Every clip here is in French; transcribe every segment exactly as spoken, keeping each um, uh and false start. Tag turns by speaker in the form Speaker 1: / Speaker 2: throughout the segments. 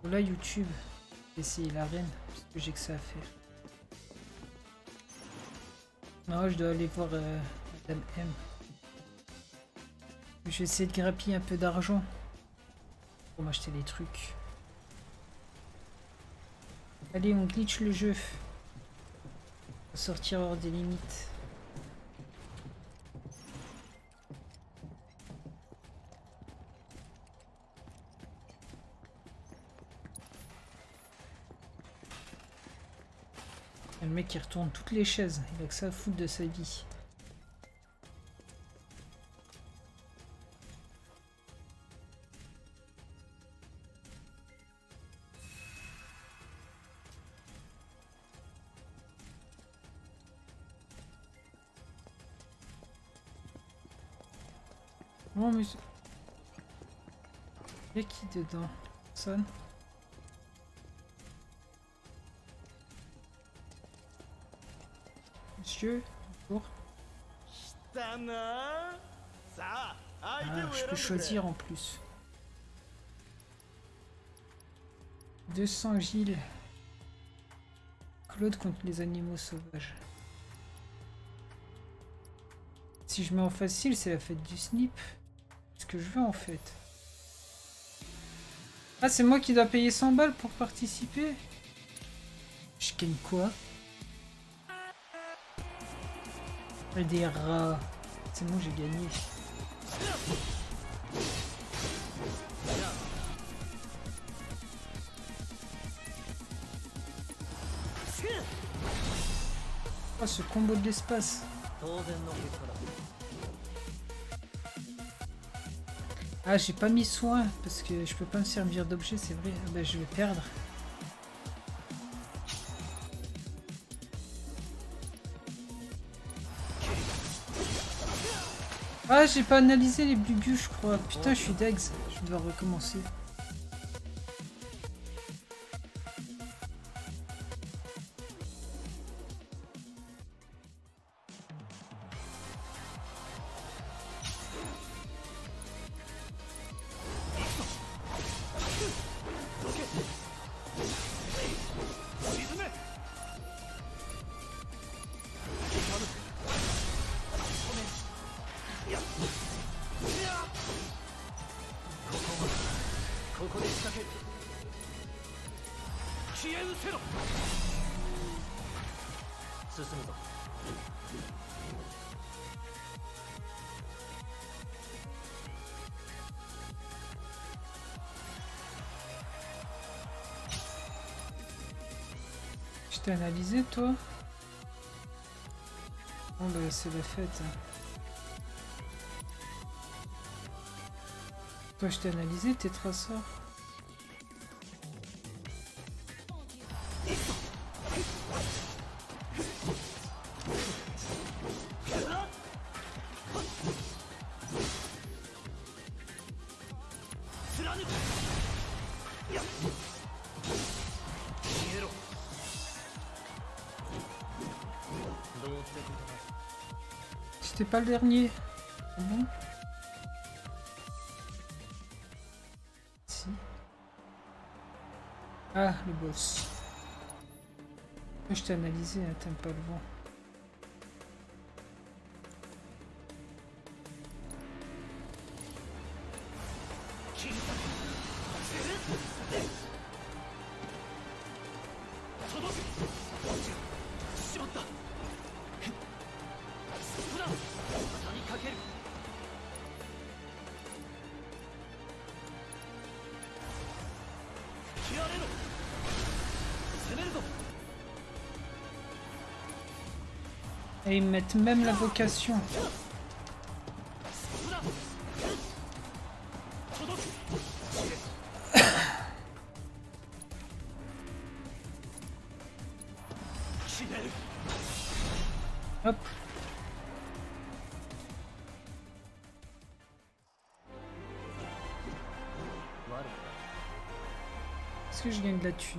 Speaker 1: Là, YouTube, essayer l'arène, parce que j'ai que ça à faire. Non, je dois aller voir euh, Madame M. Je vais essayer de grappiller un peu d'argent pour m'acheter des trucs. Allez, on glitch le jeu. Faut sortir hors des limites. Le mec qui retourne toutes les chaises, il a que ça à foutre de sa vie. Non mais... Il y a qui dedans? Personne? Monsieur, bonjour. Ah, je peux choisir en plus. deux cents Gilles. Claude contre les animaux sauvages. Si je mets en facile, c'est la fête du snip. C'est ce que je veux en fait. Ah, c'est moi qui dois payer cent balles pour participer? Je gagne quoi? Des rats. C'est bon, j'ai gagné. Oh, ce combo de l'espace. Ah, j'ai pas mis soin parce que je peux pas me servir d'objet, c'est vrai. Ah bah, je vais perdre. Ah, j'ai pas analysé les bugus, je crois. Putain, je suis degs. Je dois recommencer. Je t'ai analysé, toi? Bon bah c'est la fête. Toi je t'ai analysé, tes traceurs. C'était pas le dernier. Bon. Si. Ah, le boss. Je t'ai analysé, hein, t'aimes pas le vent. Et ils mettent même la vocation. Hop. Est-ce que je gagne de la thune?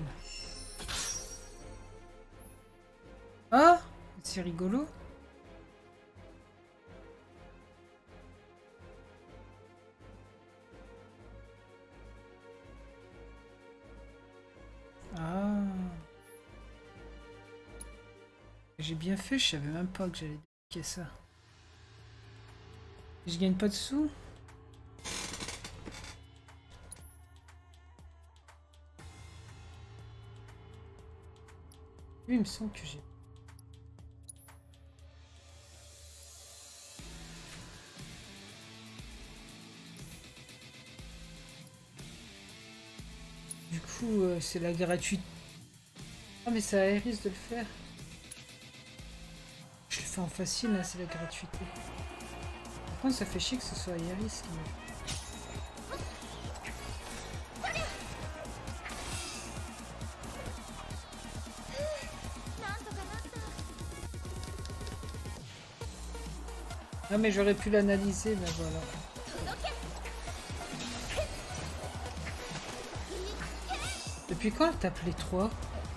Speaker 1: Ah, c'est rigolo. J'ai bien fait, je savais même pas que j'allais débloquer ça. Je gagne pas de sous. Oui, il me semble que j'ai... Du coup, euh, c'est la gratuite. Ah, mais c'est à Aeris de le faire. Je le fais en facile, là, c'est la gratuité. Par contre, ça fait chier que ce soit Aeris qui me... Ah, mais j'aurais pu l'analyser, mais voilà. Depuis quand elle tape les trois?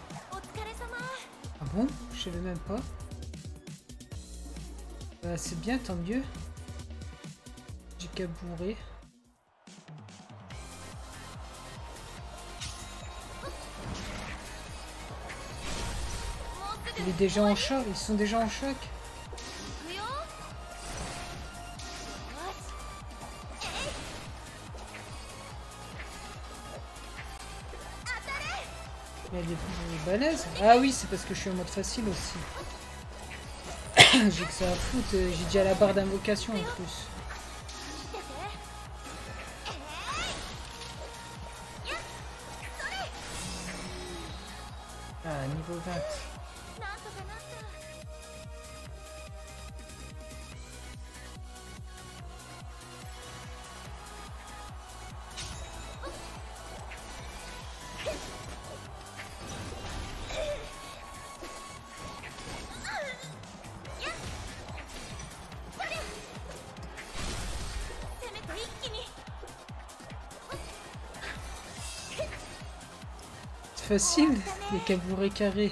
Speaker 1: Ah bon? Je savais même pas. Bah, c'est bien, tant mieux. J'ai qu'à bourrer. Il est déjà en choc, ils sont déjà en choc. Elle est balèze. Ah oui, c'est parce que je suis en mode facile aussi. J'ai que ça à foutre, j'ai déjà la barre d'invocation en plus. Ah, niveau vingt. Facile, les cabourets carrés.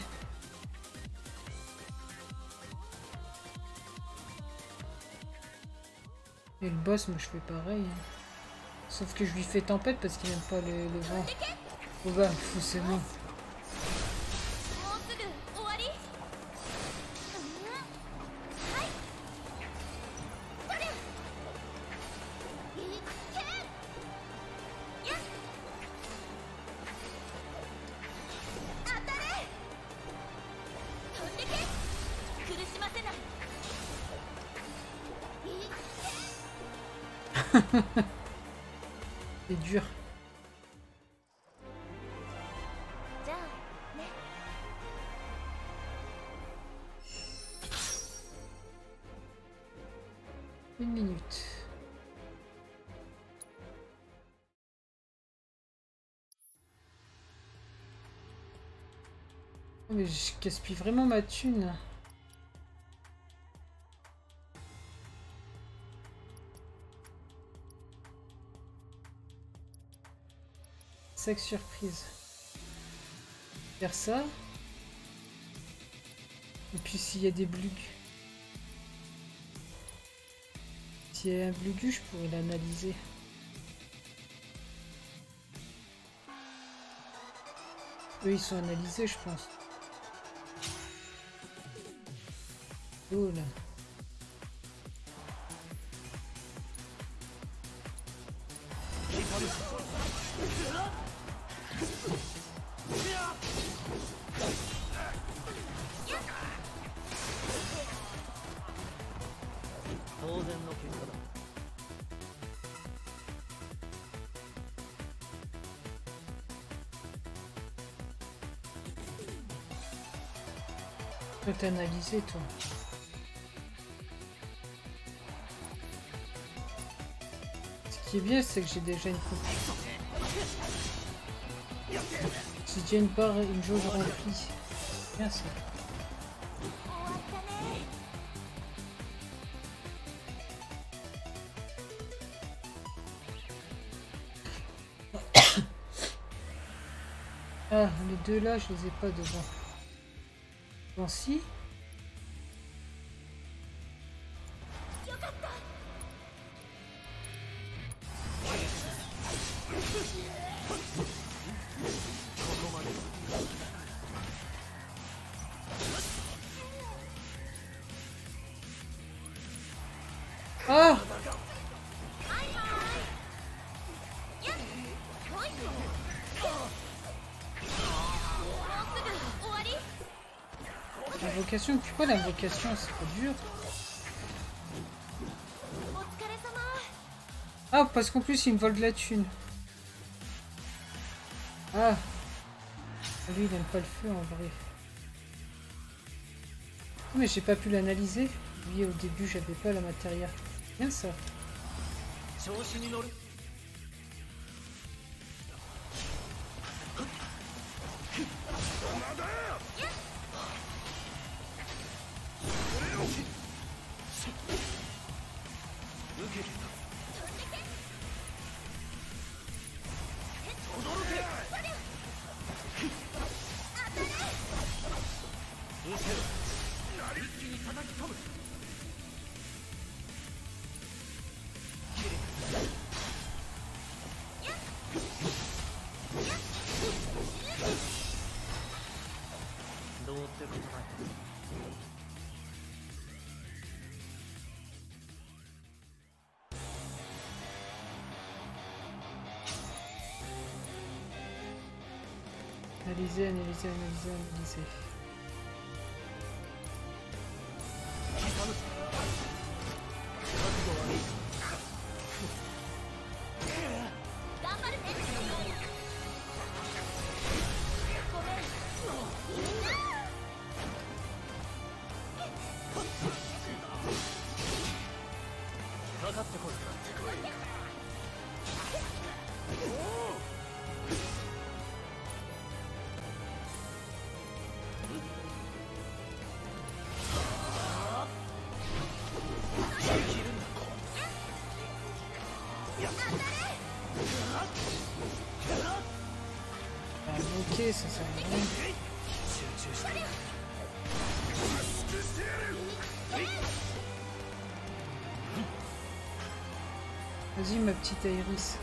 Speaker 1: Et le boss, moi je fais pareil. Sauf que je lui fais tempête parce qu'il n'aime pas le, le vent. Oh bah, c'est bon. C'est dur. Une minute. Mais je gaspille vraiment ma thune. Sac surprise. Faire ça. Et puis s'il y a des blugs. S'il y a un blugu, je pourrais l'analyser. Eux ils sont analysés, je pense. Oh là. Tu peux t'analyser toi. Ce qui est bien, c'est que j'ai déjà une copie. J'ai déjà une barre, une jauge remplie. Bien ça. Ah, les deux là, je les ai pas devant. Bon, si. Invocation, pourquoi l'invocation c'est pas dur? Ah, parce qu'en plus il me vole de la thune. Ah, lui il aime pas le feu en vrai. Mais j'ai pas pu l'analyser. Oui, au début j'avais pas la matérielle. Bien ça. Analyser, analyser, analyser, analyser. Ok, ça sert à rien. Vas-y ma petite Iris.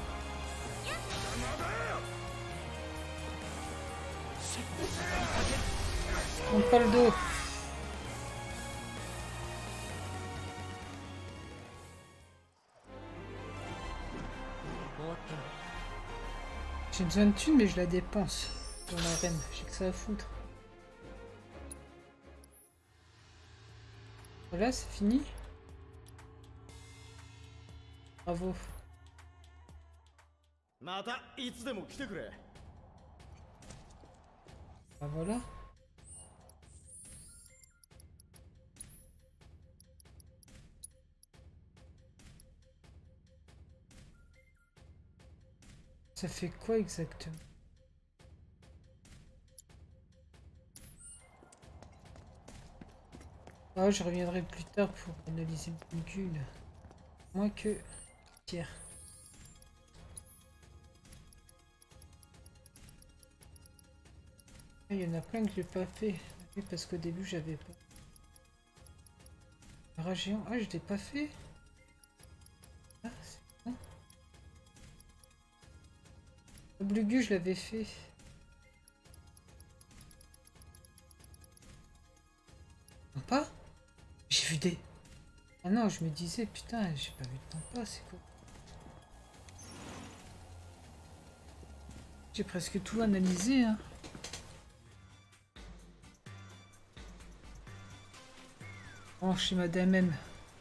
Speaker 1: Monte pas le dos. J'ai besoin de thunes mais je la dépense dans l'arène. J'ai que ça à foutre. Voilà, c'est fini. Bravo. Ah voilà. Ça fait quoi exactement? Ah, je reviendrai plus tard pour analyser le Gul. Moins que tiers. Il y en a plein que j'ai pas fait. Oui, parce qu'au début j'avais pas. Rat géant. Ah, je l'ai pas fait. Ah, c'est bon. Le Blugu, je l'avais fait. Non pas? J'ai vu des... Ah non, je me disais, putain, j'ai pas vu de temps pas, c'est quoi? J'ai presque tout analysé, hein. Oh, chez Madame M.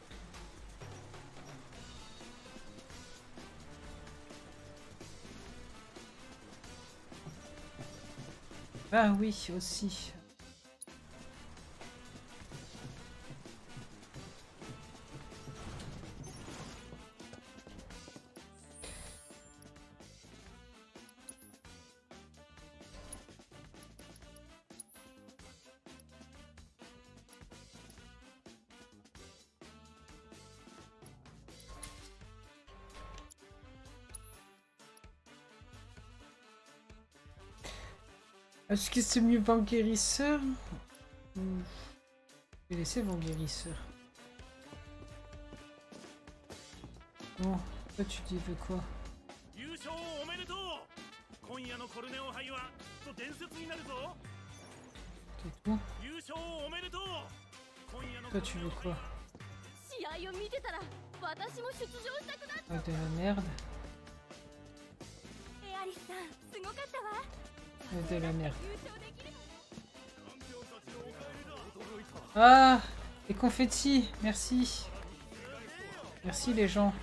Speaker 1: Ah oui, aussi. Est-ce que c'est mieux Vent Guérisseur? Je vais laisser Vent Guérisseur. Bon, toi tu dis veux quoi? C'est tout. Toi tu veux quoi? Ah, de la merde. De la merde. Ah, les confettis, merci. Merci les gens.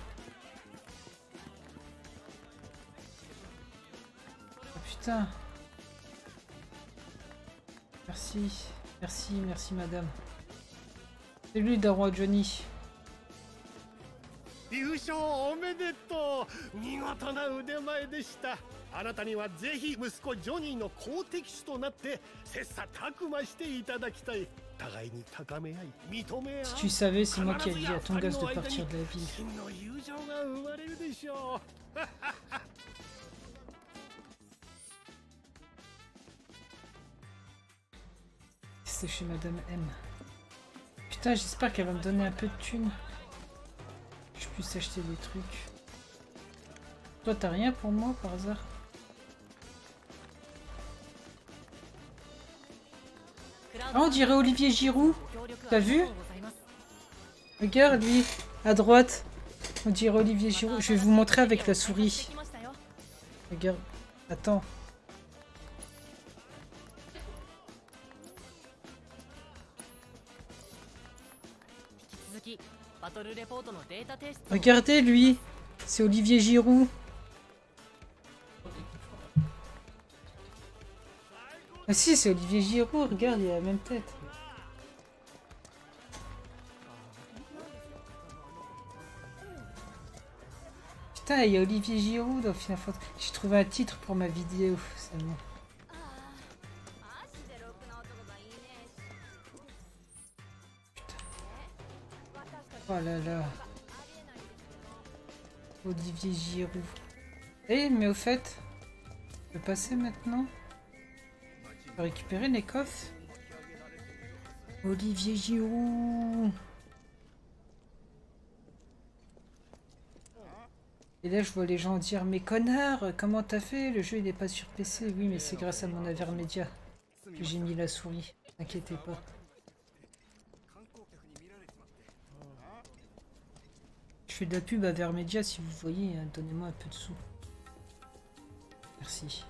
Speaker 1: Oh putain. Merci, merci, merci madame. C'est lui Darwa Johnny.
Speaker 2: 優勝おめでとう。見事な腕前でした。あなたにはぜひ息子ジョニーの好敵手となって切磋琢磨していただきたい。互いに高め合い認め合う。
Speaker 1: Si tu savais, c'est moi qui ai dit à ton gosse de partir de la ville.
Speaker 2: 真の友情が生まれるでしょう。
Speaker 1: C'est chez Madame M. Putain, j'espère qu'elle va me donner un peu de thunes. Que je puisse acheter des trucs. Toi, t'as rien pour moi par hasard? Ah, on dirait Olivier Giroud. T'as vu? Regarde lui, à droite. On dirait Olivier Giroud. Je vais vous montrer avec la souris. Regarde. Attends. Regardez lui. C'est Olivier Giroud. Ah si, c'est Olivier Giroud, regarde, il a la même tête. Putain, il y a Olivier Giroud dans Final Fantasy. J'ai trouvé un titre pour ma vidéo, c'est bon. Putain. Oh là là. Olivier Giroud. Eh, mais au fait, je peux passer maintenant? Je peux récupérer les coffres? Olivier Giroud. Et là, je vois les gens dire, mais connard, comment t'as fait? Le jeu, il n'est pas sur P C. Oui, mais c'est grâce à mon Avermedia que j'ai mis la souris. T'inquiétez pas. Je fais de la pub à Avermedia, si vous voyez, hein, donnez-moi un peu de sous. Merci.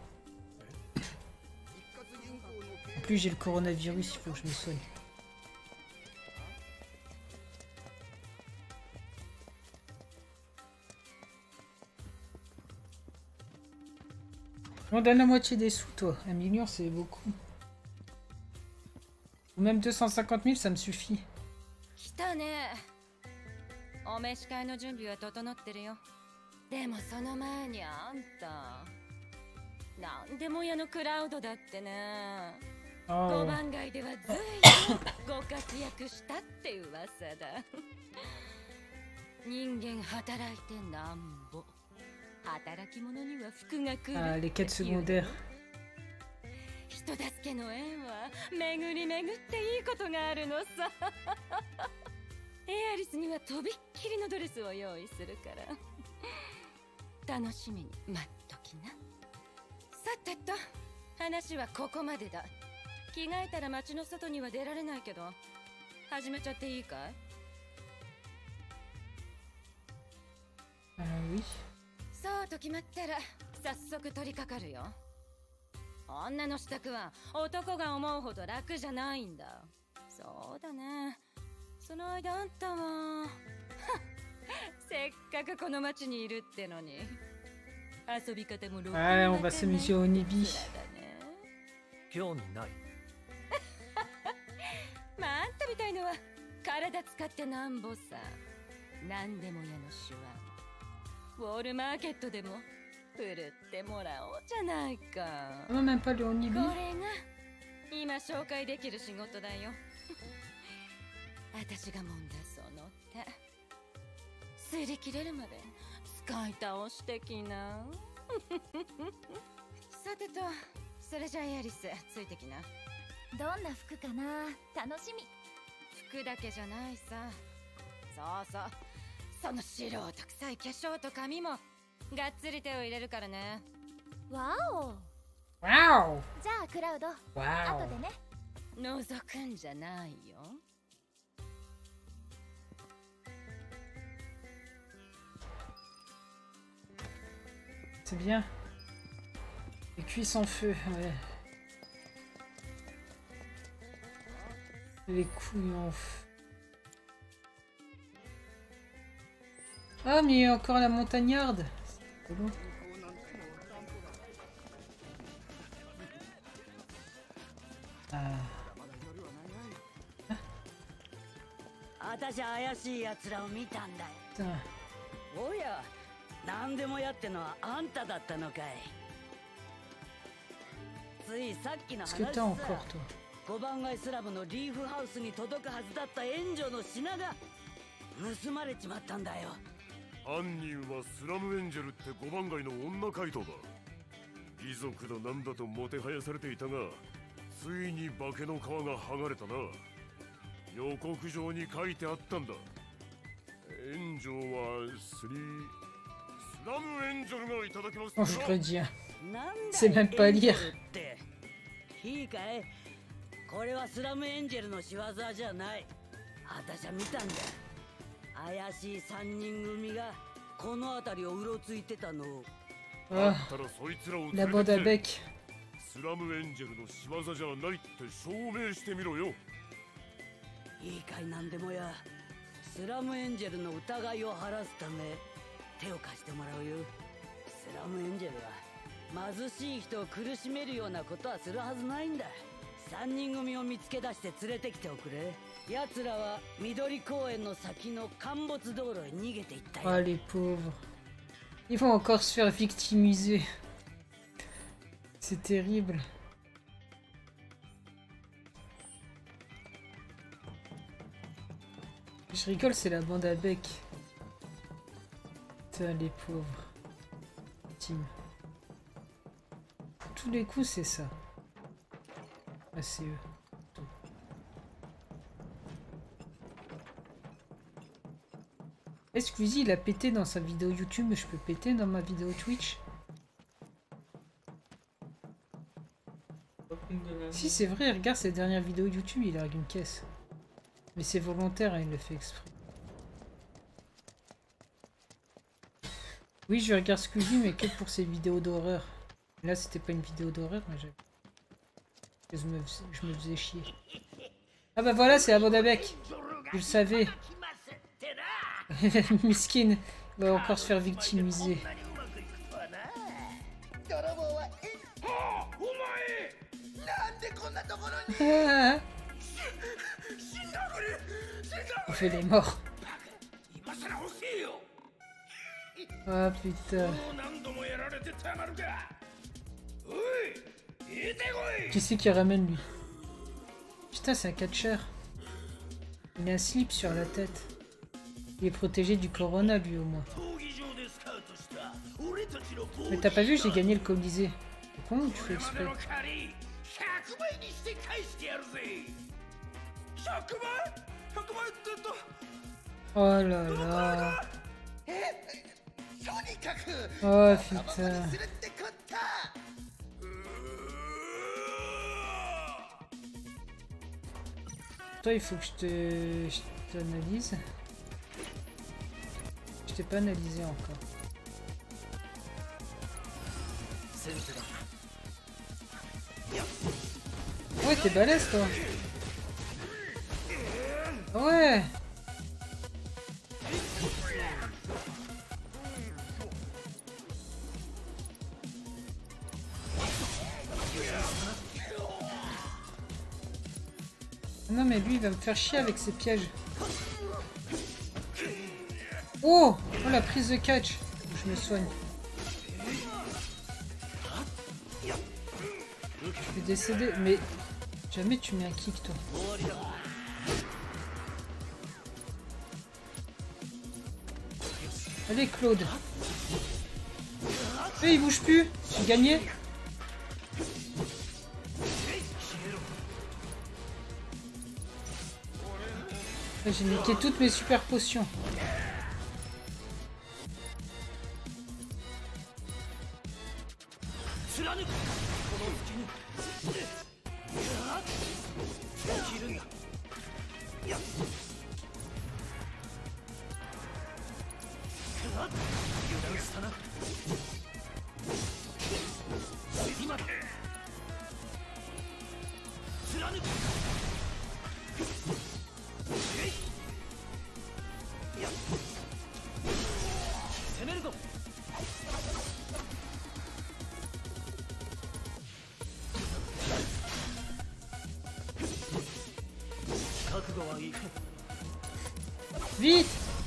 Speaker 1: En plus, j'ai le coronavirus, il faut que je me soigne. On donne la moitié des sous, toi. Un million, c'est beaucoup. Ou même deux cent cinquante mille, ça me suffit.
Speaker 3: お召し替えの準備は整ってるよ。でもその前にあんた、なんでも屋のクラウドだってね。ご番街では随分ご活躍したって噂だ。人間働いてなんぼ。働き者には福が来る。
Speaker 1: Ah, les quêtes secondaires.
Speaker 3: 人助けの縁は巡り巡っていいことがあるのさ。エアリスにはとびっきりのドレスを用意するから楽しみに待っときな。さてと話はここまでだ。着替えたら街の外には出られないけど始めちゃっていいかい？
Speaker 1: Ah oui.
Speaker 3: そうと決まったら早速取り掛かるよ。女の支度は男が思うほど楽じゃないんだ。そうだね。その間あんたはせっかくこの町にいるってのに遊び方もろくにわかんない。
Speaker 1: Ouais, on va s'amuser au Nibi.
Speaker 2: 興味ない。
Speaker 3: まああんたみたいのは体使ってなんぼさ。なんでも屋の手腕ウォールマーケットでも振るってもらおうじゃないか。
Speaker 1: On n'a même pas le Nibi.
Speaker 3: これが今紹介できる仕事だよ。私が揉んだその手擦り切れるまで使い倒してきな。さてとそれじゃあエアリスついてきな。
Speaker 4: どんな服かな、楽しみ。
Speaker 3: 服だけじゃないさ。そうそう、その素人臭い化粧と髪もがっつり手を入れるからね。
Speaker 4: わお。
Speaker 1: Wow.
Speaker 4: じゃあクラウド、
Speaker 1: Wow.
Speaker 4: 後でね。
Speaker 3: 覗くんじゃないよ。
Speaker 1: C'est bien. Les cuisses en feu, ouais. Les couilles en feu. Ah, mais il y a encore la montagnarde. C'est bon. Ah. Putain.
Speaker 5: おや、何でもやってのはあんただったのかい。ついさっきの話
Speaker 1: Qu'est-ce que t'as encore, toi?
Speaker 5: ご番街スラムのリーフハウスに届くはずだった援助の品が盗まれちまったんだよ。
Speaker 2: 犯人はスラムエンジェルってご番街の女怪盗だ。遺族だなんだともてはやされていたが、ついに化けの皮が剥がれたな。予告状に書いてあったんだ。援助はスリースラムエンジェルがいただきます。
Speaker 1: Oh, je peux dire.
Speaker 5: なんだ
Speaker 1: C'est même pas lire.
Speaker 5: っていいかい、これはスラムエンジェルの仕業じゃない。私は見たんだ。怪しい三人組がこの辺りをうろついてたのを。
Speaker 1: Ah, la bande à bec.
Speaker 2: スラムエンジェルの仕業じゃないって証明してみろよ。
Speaker 5: いいかい、なんでもや。スラムエンジェルの疑いを晴らすため手を貸してもらうよ。スラムエンジェルは貧しい人を苦しめるようなことはするはずないんだ。三人組を見つけ出して連れてきておくれ。奴らは緑公園の先の陥没道路へ逃げていったよ。
Speaker 1: Ah, les pauvres. Ils vont encore se faire victimiser. C'est terrible. Je rigole, c'est la bande à bec. Putain, les pauvres. Tim. Tous les coups, c'est ça. Ah, c'est eux. Est-ce que Squeezie, il a pété dans sa vidéo YouTube, mais je peux péter dans ma vidéo Twitch? Si, c'est vrai, regarde ses dernières vidéos YouTube, il a une caisse. Mais c'est volontaire, hein, il le fait exprès. Oui, je regarde Squeezie, mais que pour ses vidéos d'horreur. Là, c'était pas une vidéo d'horreur, mais je... Je, me faisais, je me faisais chier. Ah bah voilà, c'est la bande à bec. Je le savais. Miskin va encore se faire victimiser. On fait les morts. Ah putain. Qui c'est qui ramène lui? Putain, c'est un catcheur. Il a un slip sur la tête. Il est protégé du corona lui au moins. Mais t'as pas vu, j'ai gagné le Colisée. Comment tu fais exprès? Oh là là. Oh putain. Toi, il faut que je te... Je t'analyse. Je t'ai pas analysé encore. Ouais, t'es balèze toi. Ouais. Non mais lui il va me faire chier avec ses pièges. Oh, oh la prise de catch. Je me soigne. Je vais décéder, mais jamais tu mets un kick toi. Allez Claude. Eh, il bouge plus. J'ai gagné. J'ai niqué toutes mes super potions. Vite!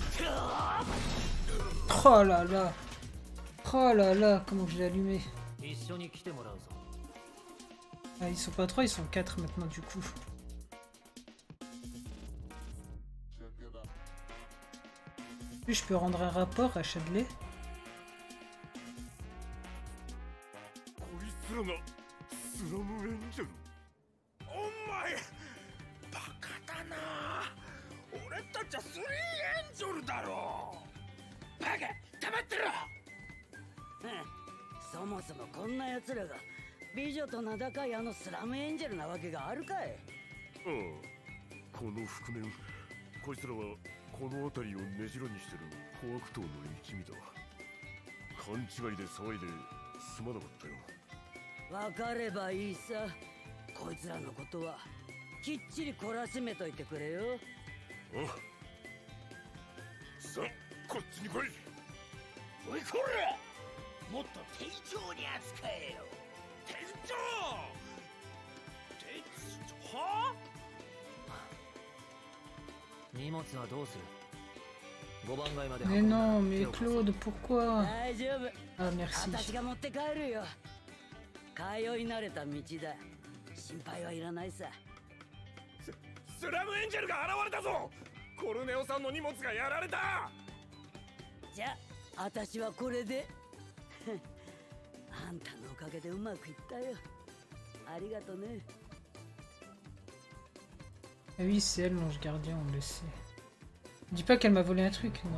Speaker 1: Oh là là! Oh là là, comment je l'ai allumé! Ah, ils sont pas trois, ils sont quatre maintenant du coup. Puis je peux rendre un rapport à Chadley.
Speaker 5: そもそもこんな奴らが美女と名高いあのスラムエンジェルなわけがあるかい。
Speaker 2: うん、この覆面、こいつらはこの辺りを根城にしてる小悪党の一味だ。勘違いで騒いですまなかったよ。
Speaker 5: わかればいいさ。こいつらのことはきっちり懲らしめといてくれよ。
Speaker 2: あ、さあこっちに来い。
Speaker 6: おいこら、もっと丁重に扱えよ。店長、店長は
Speaker 7: 荷物はどうする？ごばん街まで
Speaker 1: Mais non, mais Claude, pourquoi?
Speaker 5: 大丈夫。
Speaker 1: Ah, merci.
Speaker 5: 私が持って帰るよ。通い慣れた道だ。心配はいらないさ。
Speaker 2: スラムエンジェルが現れたぞ。コルネオさんの荷物がやられた。
Speaker 5: じゃあ、私はこれで。あんたのおかげでうまくいったよ。ありがとね。
Speaker 1: Ah oui, c'est elle, l'ange gardien, on le sait. Dis pas qu'elle m'a volé un truc, non.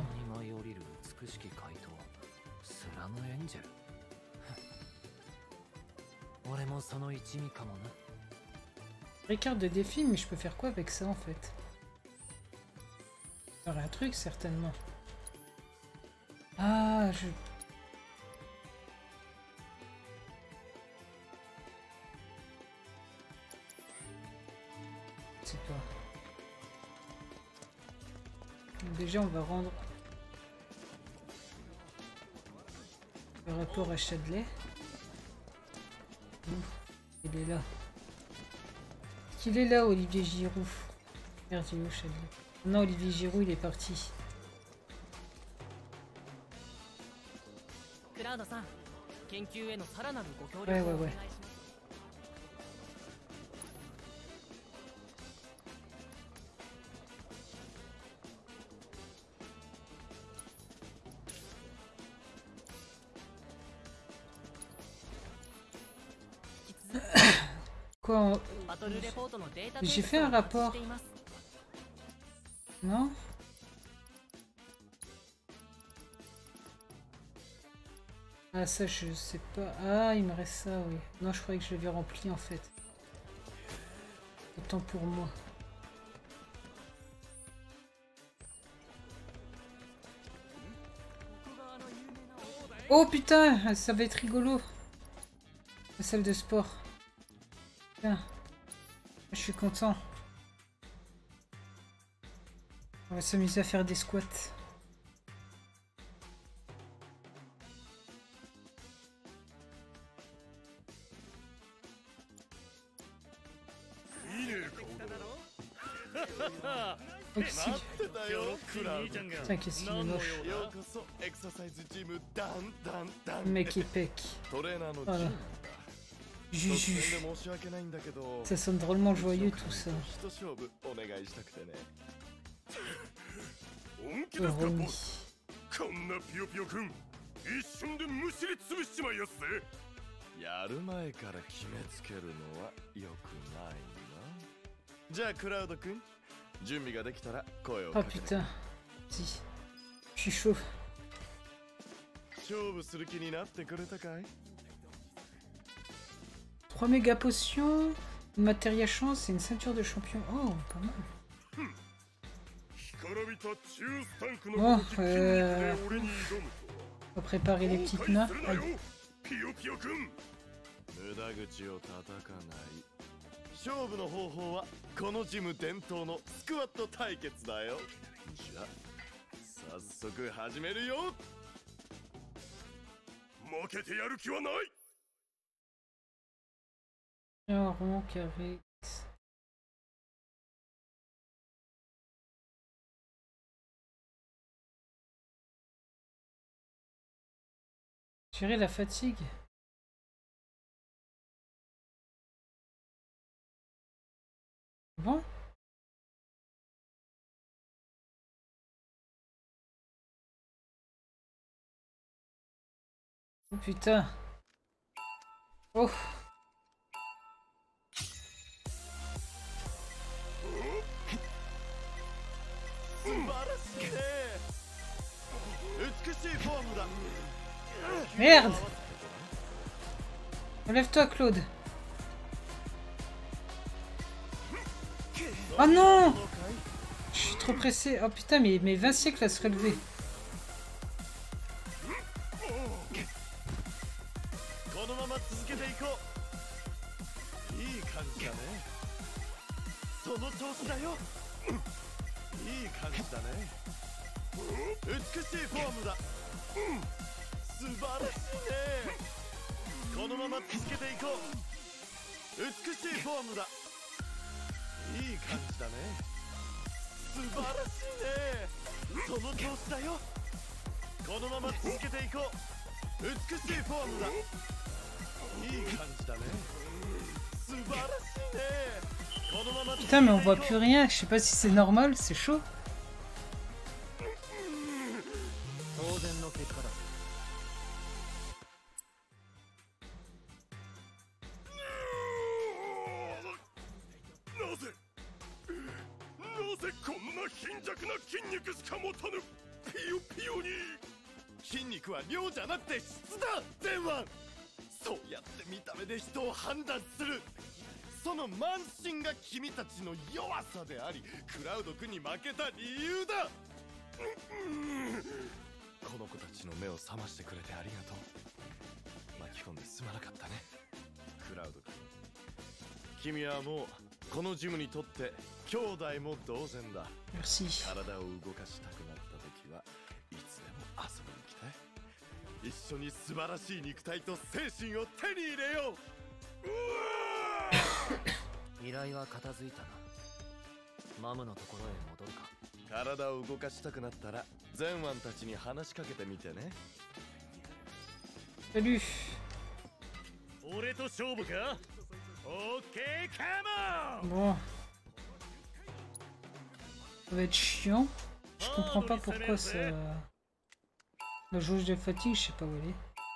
Speaker 1: Ricard de défi, mais je peux faire quoi avec ça en fait? Faire un truc certainement. Ah, je... Je sais pas. Donc déjà on va rendre le rapport à Chadley. Ouh, il est là. Il est là, Olivier Giroud. Merde, il est où, Chadley? Non, Olivier Giroud, il est parti. Ouais, ouais, ouais. Quoi on... J'ai fait un rapport. Non? Ah ça je sais pas. Ah il me reste ça oui. Non je croyais que je l'avais rempli en fait. Autant pour moi. Oh putain, ça va être rigolo. La salle de sport. Tiens. Je suis content. On va s'amuser à faire des squats. Oxy. Tiens, qu'est-ce qu'il est moche. Le mec il pec. Voilà. Juju. Ça sonne drôlement joyeux tout ça. Romy.
Speaker 2: こんなピヨピヨくん、一瞬でむしりつぶしちまいやすぜ。やる前から決めつけるのは良くないな。じゃあクラウドくん、準備ができたら声を
Speaker 1: Oh
Speaker 2: かけて。
Speaker 1: putain. Si. Je suis chaud.
Speaker 2: 勝負する気になってくれたかい？
Speaker 1: trois méga potions, une matériel chance et une ceinture de champion. Oh, pas mal. Bon, euh... on va préparer les petites mains. Aïe.
Speaker 2: 勝負の方法はこのジム伝統のスクワット対決だよ。じゃあ早速始めるよ。負けてやる気はない。
Speaker 1: Alors, rond, carré. Gérer la fatigue. Bon. Oh putain. Oh. Merde. Relève-toi, Claude. Oh non! Je suis trop pressé. Oh putain, mais, mais vingt siècles à se relever. Putain, mais on voit plus rien. Je sais pas si c'est normal, c'est chaud. Merci. Salut. Bon. Ça va être chiant. Je comprends pas pourquoi ça... La jauge de fatigue, je sais pas où elle est.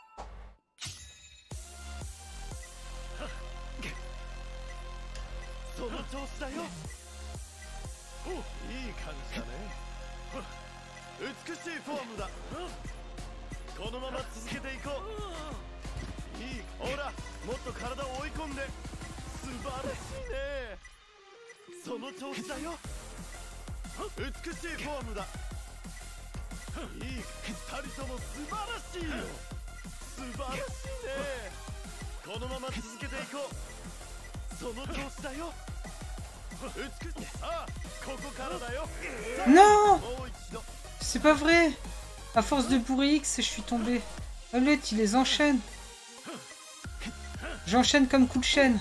Speaker 1: Non! C'est pas vrai! À force de bourrer X, je suis tombé. L'autre, il les enchaîne. J'enchaîne comme coup de chaîne.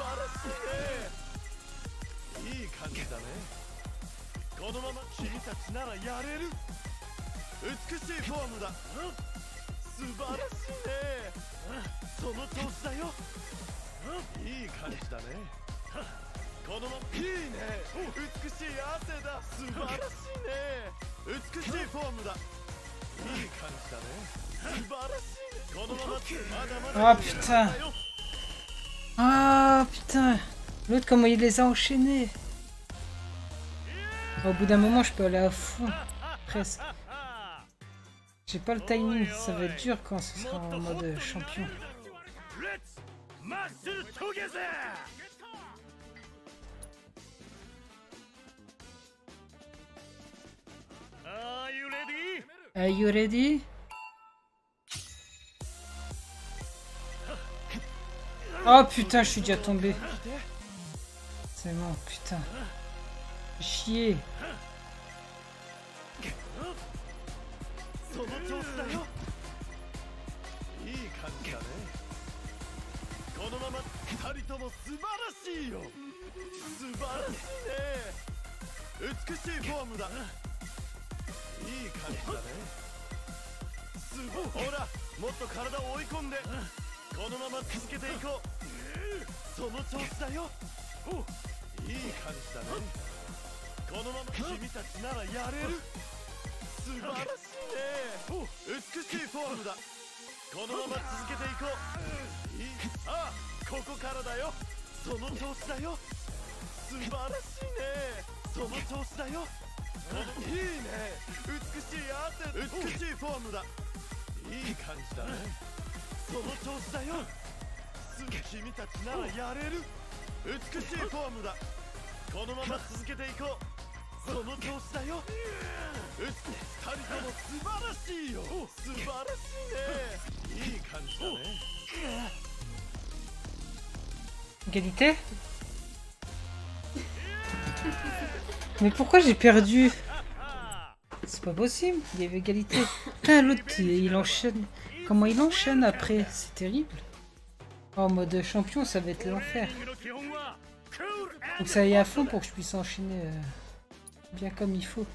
Speaker 1: Oh putain. Ah putain. L'autre, comment il les a enchaînés. Au bout d'un moment, je peux aller à fond. Presque. J'ai pas le timing. Ça va être dur quand ce sera en mode champion. Are you ready? Oh putain, je suis déjà tombé. C'est bon, putain. Chier.
Speaker 2: もっと体を追い込んでこのまま続けていこう。その調子だよ。いい感じだね。このまま君たちならやれる。素晴らしいね。美しいフォームだ。このまま続けていこう。いい。ああ、ここからだよ。その調子だよ。素晴らしいね。その調子だよ。このいいね。美しいアーテ美しいフォームだ。いい感じだね。その調子だよ。すぐ君たちならやれる。美しいフォームだ。このまま続けていこう。その調子だよ。ふたりとも素晴らしいよ。素晴らしいね。いい感じだね。
Speaker 1: Égalité? Mais pourquoi j'ai perdu? C'est pas possible, il y avait égalité. Putain, l'autre, il enchaîne. Comment il enchaîne après? C'est terrible. En mode champion, ça va être l'enfer. Donc ça y est à fond pour que je puisse enchaîner euh, bien comme il faut.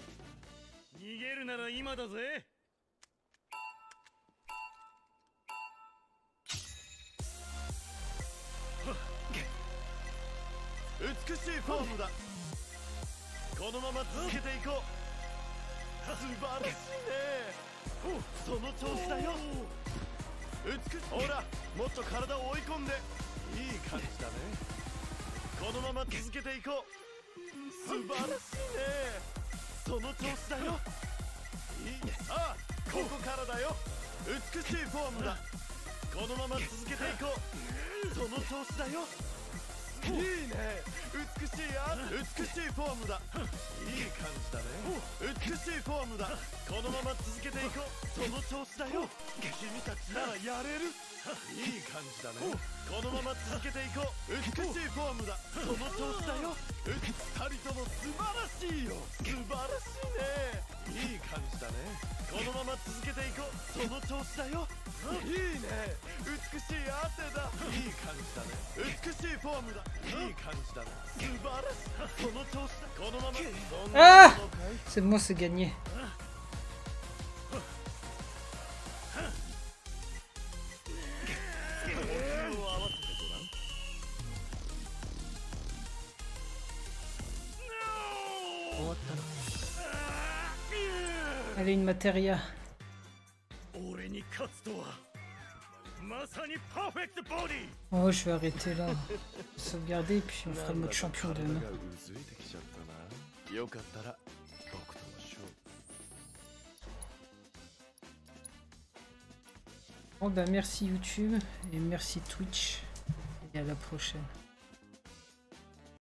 Speaker 1: Ah! C'est bon, c'est gagné. Allez, une matéria. Oh, je vais arrêter là. Sauvegarder et puis on fera le mode champion demain. Bon bah merci YouTube et merci Twitch et à la prochaine.